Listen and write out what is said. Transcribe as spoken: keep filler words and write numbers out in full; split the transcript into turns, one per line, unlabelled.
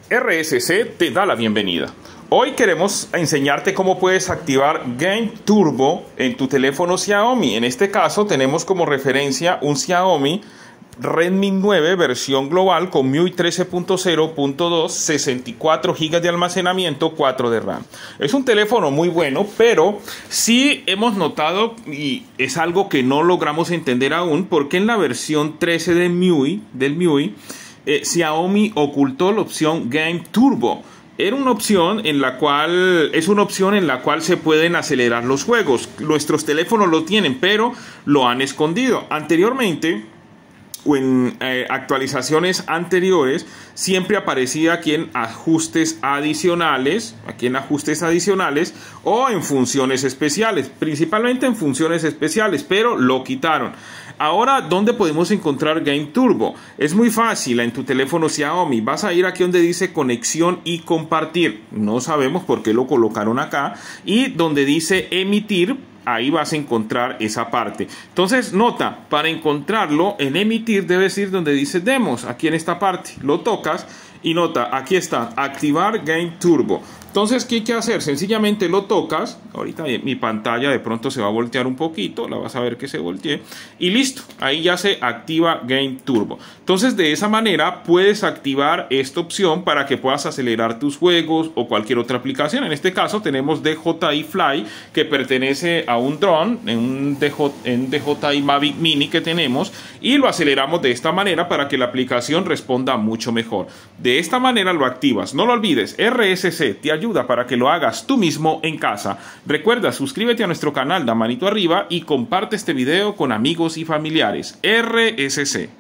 R S C te da la bienvenida. Hoy queremos enseñarte cómo puedes activar Game Turbo en tu teléfono Xiaomi. En este caso tenemos como referencia un Xiaomi Redmi nueve versión global con M I U I trece punto cero punto dos, sesenta y cuatro gigas de almacenamiento, cuatro de RAM. Es un teléfono muy bueno, pero sí hemos notado, y es algo que no logramos entender aún, porque en la versión trece de M I U I, del M I U I, eh, Xiaomi ocultó la opción Game Turbo. Era una opción en la cual, es una opción en la cual se pueden acelerar los juegos. Nuestros teléfonos lo tienen, pero lo han escondido. Anteriormente, o en eh, actualizaciones anteriores, siempre aparecía aquí en ajustes adicionales, aquí en ajustes adicionales o en funciones especiales, principalmente en funciones especiales, pero lo quitaron. Ahora, ¿dónde podemos encontrar Game Turbo? Es muy fácil, en tu teléfono Xiaomi. Vas a ir aquí donde dice conexión y compartir. No sabemos por qué lo colocaron acá. Y donde dice emitir, ahí vas a encontrar esa parte. Entonces, nota, para encontrarlo en emitir debes ir donde dice demos, aquí en esta parte. Lo tocas y nota, aquí está, activar Game Turbo. Entonces, ¿qué hay que hacer? Sencillamente lo tocas. Ahorita mi pantalla de pronto se va a voltear un poquito, la vas a ver que se voltee. Y listo, ahí ya se activa Game Turbo. Entonces, de esa manera puedes activar esta opción para que puedas acelerar tus juegos o cualquier otra aplicación. En este caso tenemos D J I Fly, que pertenece a un dron, en un D J, en D J I Mavic Mini que tenemos, y lo aceleramos de esta manera para que la aplicación responda mucho mejor. De esta manera lo activas. No lo olvides, R S C te ayuda para que lo hagas tú mismo en casa. Recuerda, suscríbete a nuestro canal, da manito arriba y comparte este video con amigos y familiares. R S C.